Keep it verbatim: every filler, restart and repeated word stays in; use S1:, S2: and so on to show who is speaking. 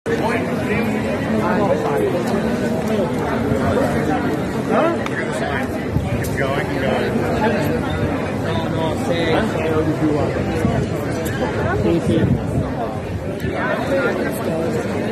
S1: Huh? Keep going, keep going. No, no, say.